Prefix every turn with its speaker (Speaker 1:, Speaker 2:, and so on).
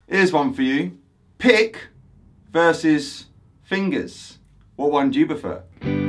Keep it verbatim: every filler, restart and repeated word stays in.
Speaker 1: Here's one for you. Pick versus fingers. What one do you prefer?